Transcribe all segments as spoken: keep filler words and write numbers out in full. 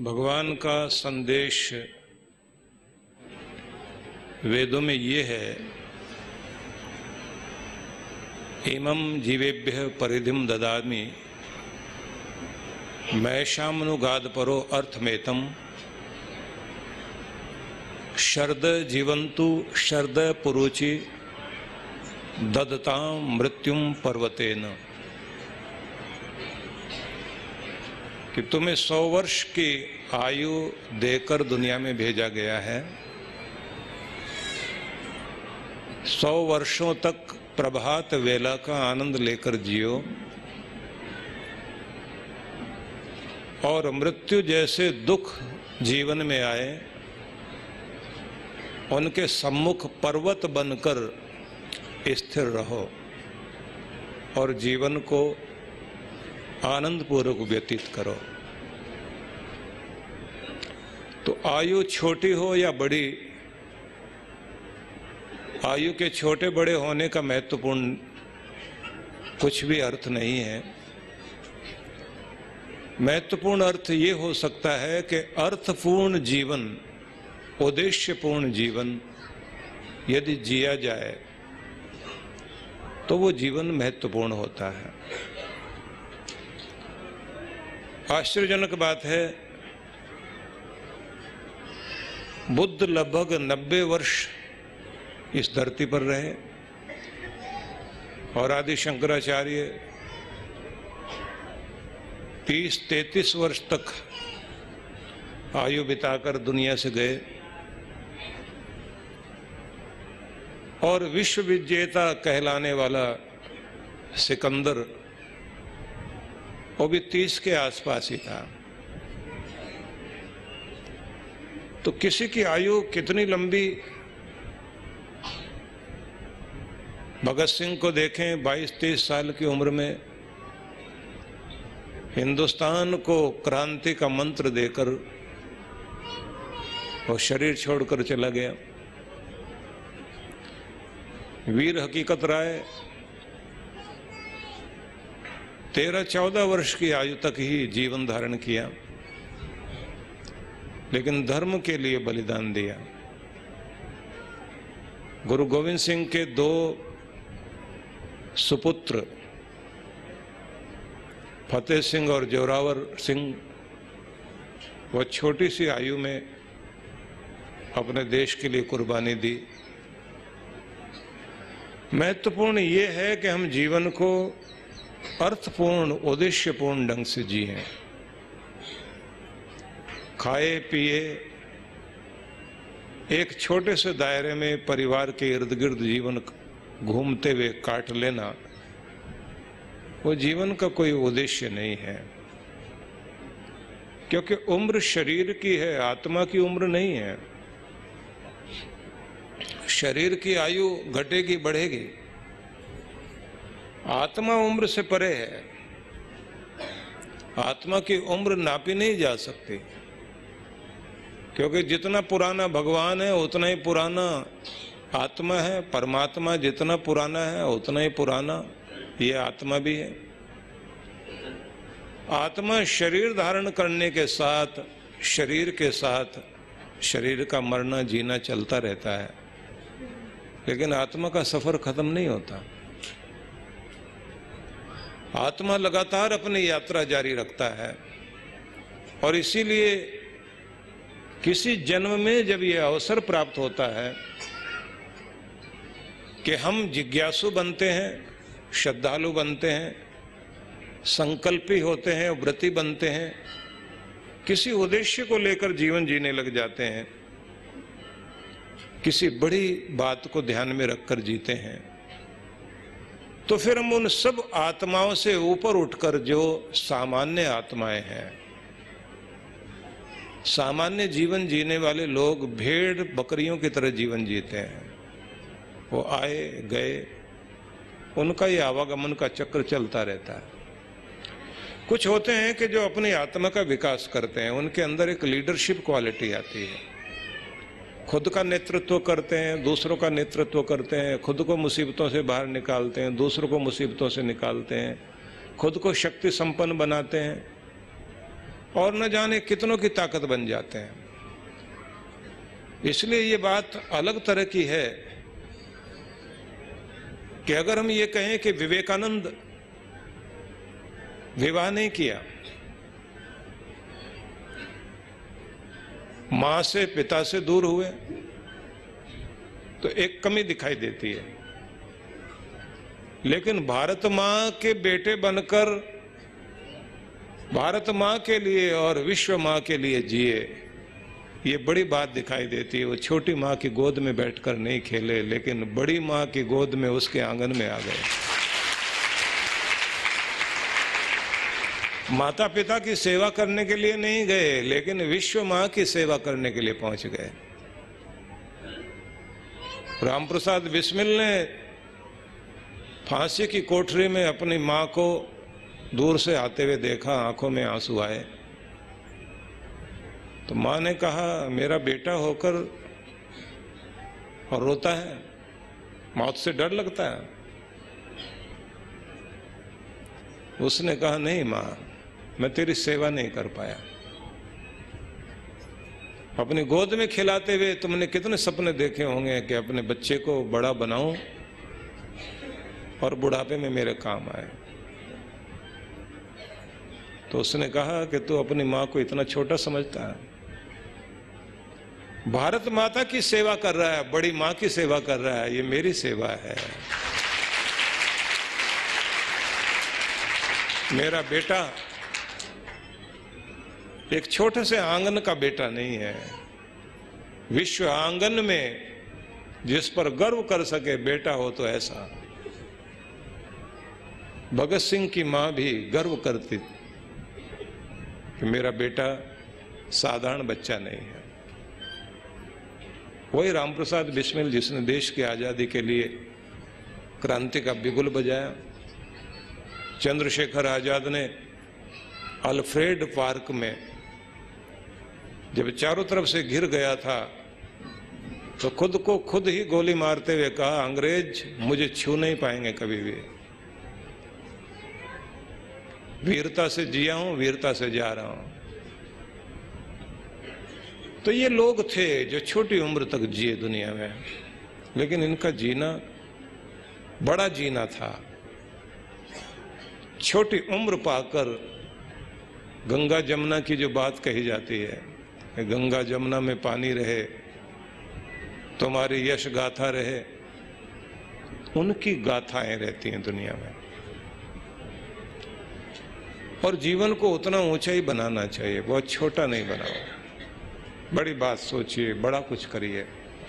भगवान का संदेश वेदों में ये है, इमं जीवेभ्यः परिधिं ददामि मैषामनुगाद परो अर्थमेतम शर्द जीवंतु शर्द पुरुचि ददतां मृत्युम पर्वतेन। कि तुम्हें सौ वर्ष की आयु देकर दुनिया में भेजा गया है। सौ वर्षों तक प्रभात वेला का आनंद लेकर जियो और मृत्यु जैसे दुख जीवन में आए उनके सम्मुख पर्वत बनकर स्थिर रहो और जीवन को आनंद पूर्वक व्यतीत करो। तो आयु छोटी हो या बड़ी, आयु के छोटे बड़े होने का महत्वपूर्ण कुछ भी अर्थ नहीं है। महत्वपूर्ण अर्थ ये हो सकता है कि अर्थपूर्ण जीवन, उद्देश्यपूर्ण जीवन यदि जिया जाए तो वो जीवन महत्वपूर्ण होता है। आश्चर्यजनक बात है, बुद्ध लगभग नब्बे वर्ष इस धरती पर रहे और आदि शंकराचार्य तीस तैतीस वर्ष तक आयु बिताकर दुनिया से गए और विश्व विजेता कहलाने वाला सिकंदर वो भी तीस के आसपास ही था। तो किसी की आयु कितनी लंबी, भगत सिंह को देखें बाईस तेईस साल की उम्र में हिंदुस्तान को क्रांति का मंत्र देकर वो शरीर छोड़कर चला गया। वीर हकीकत राय तेरह चौदह वर्ष की आयु तक ही जीवन धारण किया, लेकिन धर्म के लिए बलिदान दिया। गुरु गोविंद सिंह के दो सुपुत्र फतेह सिंह और जोरावर सिंह वह छोटी सी आयु में अपने देश के लिए कुर्बानी दी। महत्वपूर्ण ये है कि हम जीवन को अर्थपूर्ण उद्देश्यपूर्ण ढंग से जिए, खाए पिए, एक छोटे से दायरे में परिवार के इर्द गिर्द जीवन घूमते हुए काट लेना वो जीवन का कोई उद्देश्य नहीं है। क्योंकि उम्र शरीर की है, आत्मा की उम्र नहीं है। शरीर की आयु घटेगी बढ़ेगी, आत्मा उम्र से परे है। आत्मा की उम्र नापी नहीं जा सकती, क्योंकि जितना पुराना भगवान है उतना ही पुराना आत्मा है। परमात्मा जितना पुराना है उतना ही पुराना ये आत्मा भी है। आत्मा शरीर धारण करने के साथ, शरीर के साथ शरीर का मरना जीना चलता रहता है, लेकिन आत्मा का सफर खत्म नहीं होता। आत्मा लगातार अपनी यात्रा जारी रखता है और इसीलिए किसी जन्म में जब यह अवसर प्राप्त होता है कि हम जिज्ञासु बनते हैं, श्रद्धालु बनते हैं, संकल्पी होते हैं, व्रती बनते हैं, किसी उद्देश्य को लेकर जीवन जीने लग जाते हैं, किसी बड़ी बात को ध्यान में रखकर जीते हैं, तो फिर हम उन सब आत्माओं से ऊपर उठकर जो सामान्य आत्माएं हैं, सामान्य जीवन जीने वाले लोग भेड़ बकरियों की तरह जीवन जीते हैं। वो आए गए, उनका ये आवागमन का चक्र चलता रहता है। कुछ होते हैं कि जो अपनी आत्मा का विकास करते हैं, उनके अंदर एक लीडरशिप क्वालिटी आती है, खुद का नेतृत्व करते हैं, दूसरों का नेतृत्व करते हैं, खुद को मुसीबतों से बाहर निकालते हैं, दूसरों को मुसीबतों से निकालते हैं, खुद को शक्ति संपन्न बनाते हैं। और न जाने कितनों की ताकत बन जाते हैं। इसलिए ये बात अलग तरह की है कि अगर हम ये कहें कि विवेकानंद विवाह नहीं किया, मां से पिता से दूर हुए, तो एक कमी दिखाई देती है। लेकिन भारत मां के बेटे बनकर भारत मां के लिए और विश्व मां के लिए जिए, ये बड़ी बात दिखाई देती है। वो छोटी मां की गोद में बैठकर नहीं खेले, लेकिन बड़ी मां की गोद में उसके आंगन में आ गए। माता पिता की सेवा करने के लिए नहीं गए, लेकिन विश्व मां की सेवा करने के लिए पहुंच गए। राम प्रसाद बिस्मिल ने फांसी की कोठरी में अपनी मां को दूर से आते हुए देखा, आंखों में आंसू आए। तो मां ने कहा, मेरा बेटा होकर और रोता है, मौत से डर लगता है? उसने कहा, नहीं मां, मैं तेरी सेवा नहीं कर पाया। अपनी गोद में खिलाते हुए तुमने कितने सपने देखे होंगे कि अपने बच्चे को बड़ा बनाऊं और बुढ़ापे में मेरे काम आए। तो उसने कहा कि तू अपनी मां को इतना छोटा समझता है? भारत माता की सेवा कर रहा है, बड़ी मां की सेवा कर रहा है, ये मेरी सेवा है। मेरा बेटा एक छोटे से आंगन का बेटा नहीं है, विश्व आंगन में जिस पर गर्व कर सके बेटा हो तो ऐसा। भगत सिंह की मां भी गर्व करती कि मेरा बेटा साधारण बच्चा नहीं है। वही राम प्रसाद बिस्मिल जिसने देश की आजादी के लिए क्रांति का बिगुल बजाया। चंद्रशेखर आजाद ने अल्फ्रेड पार्क में जब चारों तरफ से घिर गया था तो खुद को खुद ही गोली मारते हुए कहा, अंग्रेज मुझे छू नहीं पाएंगे कभी भी। वीरता से जिया हूं, वीरता से जा रहा हूं। तो ये लोग थे जो छोटी उम्र तक जिए दुनिया में, लेकिन इनका जीना बड़ा जीना था। छोटी उम्र पाकर गंगा जमुना की जो बात कही जाती है, गंगा जमुना में पानी रहे, तुम्हारी यश गाथा रहे, उनकी गाथाएं रहती हैं दुनिया में। और जीवन को उतना ऊंचा ही बनाना चाहिए, बहुत छोटा नहीं बनाओ। बड़ी बात सोचिए, बड़ा कुछ करिए।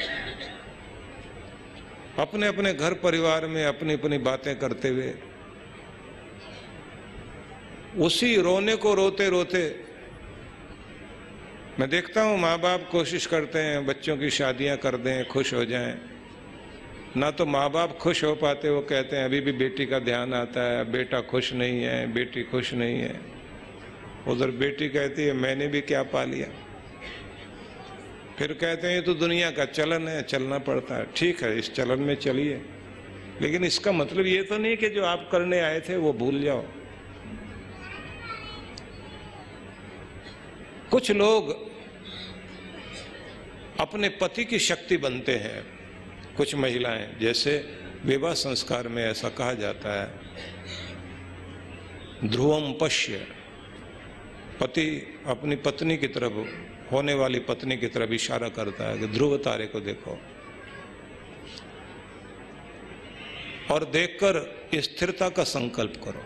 अपने अपने घर परिवार में अपनी अपनी बातें करते हुए उसी रोने को रोते रोते मैं देखता हूं माँ बाप कोशिश करते हैं बच्चों की शादियां कर दें, खुश हो जाएं। ना तो माँ बाप खुश हो पाते, वो कहते हैं अभी भी बेटी का ध्यान आता है, बेटा खुश नहीं है, बेटी खुश नहीं है। उधर बेटी कहती है मैंने भी क्या पा लिया। फिर कहते हैं ये तो दुनिया का चलन है, चलना पड़ता है। ठीक है, इस चलन में चलिए, लेकिन इसका मतलब ये तो नहीं कि जो आप करने आए थे वो भूल जाओ। कुछ लोग अपने पति की शक्ति बनते हैं, कुछ महिलाएं, जैसे विवाह संस्कार में ऐसा कहा जाता है, ध्रुवम पश्य, पति अपनी पत्नी की तरफ, होने वाली पत्नी की तरफ इशारा करता है कि ध्रुव तारे को देखो और देखकर स्थिरता का संकल्प करो।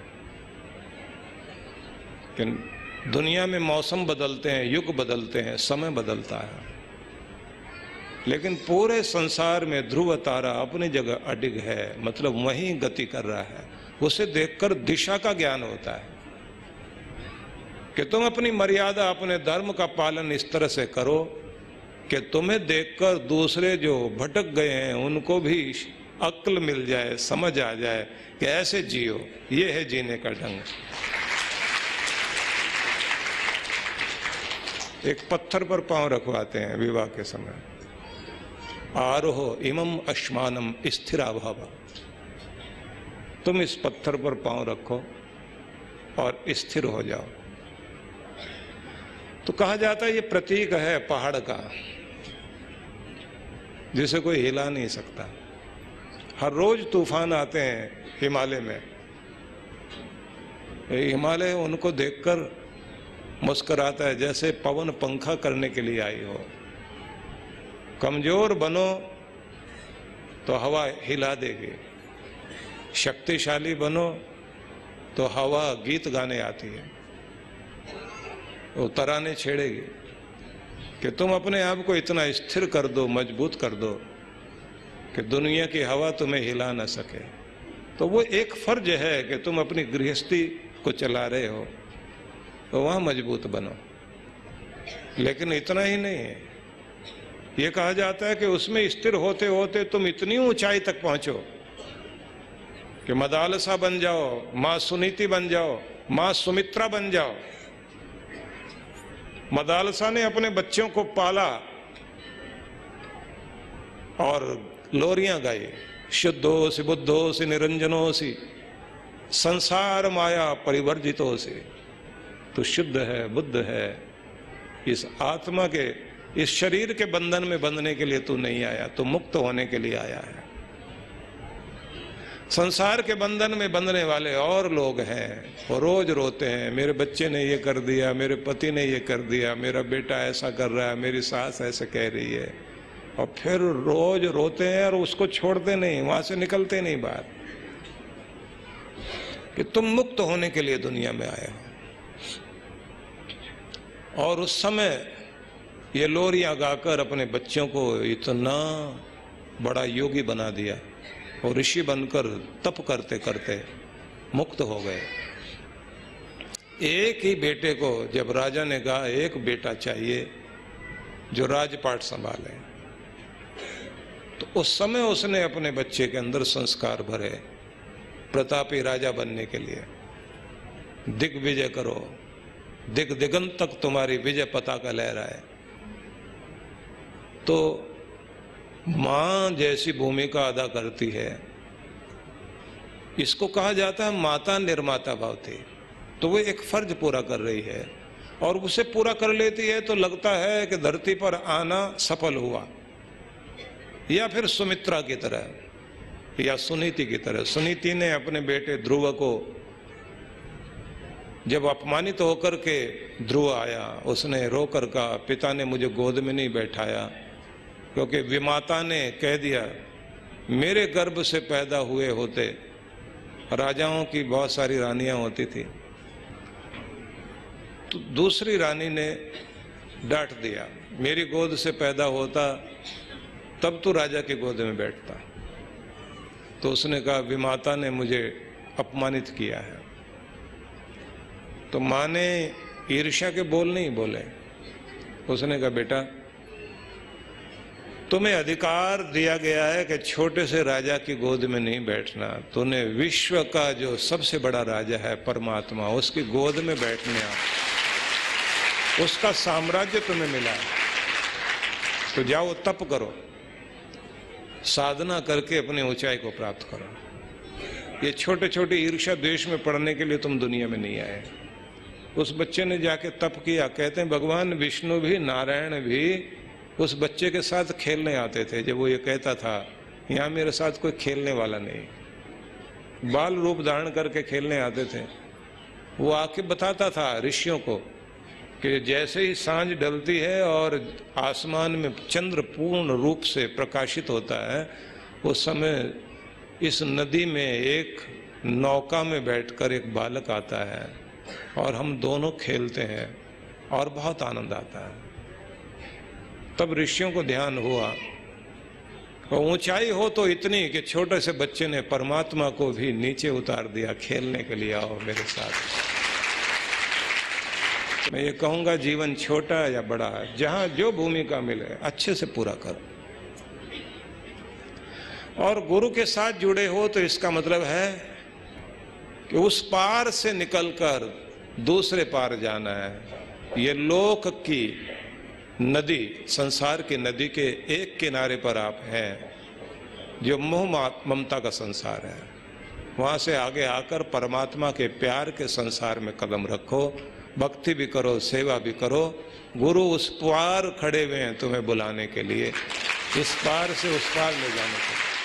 कि दुनिया में मौसम बदलते हैं, युग बदलते हैं, समय बदलता है, लेकिन पूरे संसार में ध्रुव तारा अपनी जगह अडिग है, मतलब वहीं गति कर रहा है। उसे देखकर दिशा का ज्ञान होता है कि तुम अपनी मर्यादा, अपने धर्म का पालन इस तरह से करो कि तुम्हें देखकर दूसरे जो भटक गए हैं उनको भी अक्ल मिल जाए, समझ आ जाए कि ऐसे जियो, ये है जीने का ढंग। एक पत्थर पर पांव रखवाते हैं विवाह के समय, आरोह इमम अश्मानम स्थिराभाव, तुम इस पत्थर पर पांव रखो और स्थिर हो जाओ। तो कहा जाता है ये प्रतीक है पहाड़ का, जिसे कोई हिला नहीं सकता। हर रोज तूफान आते हैं हिमालय में, हिमालय उनको देखकर मुस्कुराता है जैसे पवन पंखा करने के लिए आई हो। कमजोर बनो तो हवा हिला देगी, शक्तिशाली बनो तो हवा गीत गाने आती है, वो तराने छेड़ेगी कि तुम अपने आप को इतना स्थिर कर दो, मजबूत कर दो कि दुनिया की हवा तुम्हें हिला ना सके। तो वो एक फर्ज है कि तुम अपनी गृहस्थी को चला रहे हो तो वहां मजबूत बनो। लेकिन इतना ही नहीं है, ये कहा जाता है कि उसमें स्थिर होते होते तुम इतनी ऊंचाई तक पहुंचो कि मदालसा बन जाओ, मां सुनीति बन जाओ, मां सुमित्रा बन जाओ। मदालसा ने अपने बच्चों को पाला और लोरियां गाई, शुद्धोसि बुद्धोसि निरंजनोसि संसार माया परिवर्जितोसि। तो शुद्ध है, बुद्ध है, इस आत्मा के, इस शरीर के बंधन में बंधने के लिए तू नहीं आया, तू मुक्त होने के लिए आया है। संसार के बंधन में बंधने वाले और लोग हैं, वो रोज रोते हैं, मेरे बच्चे ने ये कर दिया, मेरे पति ने ये कर दिया, मेरा बेटा ऐसा कर रहा है, मेरी सास ऐसे कह रही है, और फिर रोज रोते हैं और उसको छोड़ते नहीं, वहां से निकलते नहीं बाहर कि तुम मुक्त होने के लिए दुनिया में आए हो। और उस समय ये लोरियां गाकर अपने बच्चों को इतना बड़ा योगी बना दिया और ऋषि बनकर तप करते करते मुक्त हो गए। एक ही बेटे को जब राजा ने कहा एक बेटा चाहिए जो राजपाट संभाले, तो उस समय उसने अपने बच्चे के अंदर संस्कार भरे प्रतापी राजा बनने के लिए। दिग्विजय करो, दिग दिगंत तक तुम्हारी विजय पताका लहराए। तो मां जैसी भूमिका अदा करती है, इसको कहा जाता है माता निर्माता भवती। तो वो एक फर्ज पूरा कर रही है और उसे पूरा कर लेती है तो लगता है कि धरती पर आना सफल हुआ। या फिर सुमित्रा की तरह या सुनीति की तरह, सुनीति ने अपने बेटे ध्रुव को जब अपमानित होकर के ध्रुव आया, उसने रोकर कहा पिता ने मुझे गोद में नहीं बैठाया, क्योंकि विमाता ने कह दिया मेरे गर्भ से पैदा हुए होते। राजाओं की बहुत सारी रानियां होती थी, तो दूसरी रानी ने डांट दिया मेरी गोद से पैदा होता तब तो राजा की गोद में बैठता। तो उसने कहा विमाता ने मुझे अपमानित किया है। तो मां ने ईर्ष्या के बोल नहीं बोले, उसने कहा बेटा तुम्हें अधिकार दिया गया है कि छोटे से राजा की गोद में नहीं बैठना, तूने विश्व का जो सबसे बड़ा राजा है परमात्मा उसकी गोद में बैठने आ, उसका साम्राज्य तुम्हें मिला है, तो जाओ तप करो, साधना करके अपनी ऊंचाई को प्राप्त करो। ये छोटे छोटे ईर्ष्या द्वेष में पड़ने के लिए तुम दुनिया में नहीं आए। उस बच्चे ने जाके तप किया। कहते हैं भगवान विष्णु भी नारायण भी उस बच्चे के साथ खेलने आते थे। जब वो ये कहता था यहाँ मेरे साथ कोई खेलने वाला नहीं, बाल रूप धारण करके खेलने आते थे। वो आके बताता था ऋषियों को कि जैसे ही सांझ ढलती है और आसमान में चंद्र पूर्ण रूप से प्रकाशित होता है, उस समय इस नदी में एक नौका में बैठकर एक बालक आता है और हम दोनों खेलते हैं और बहुत आनंद आता है। तब ऋषियों को ध्यान हुआ, और ऊंचाई हो तो इतनी कि छोटे से बच्चे ने परमात्मा को भी नीचे उतार दिया, खेलने के लिए आओ मेरे साथ। मैं ये कहूंगा जीवन छोटा है या बड़ा है, जहां जो भूमिका मिले अच्छे से पूरा करो। और गुरु के साथ जुड़े हो तो इसका मतलब है कि उस पार से निकलकर दूसरे पार जाना है। ये लोक की नदी, संसार की नदी के एक किनारे पर आप हैं जो मोह ममता का संसार है, वहां से आगे आकर परमात्मा के प्यार के संसार में कदम रखो। भक्ति भी करो, सेवा भी करो। गुरु उस पार खड़े हुए हैं तुम्हें बुलाने के लिए, इस पार से उस पार ले जाने के लिए।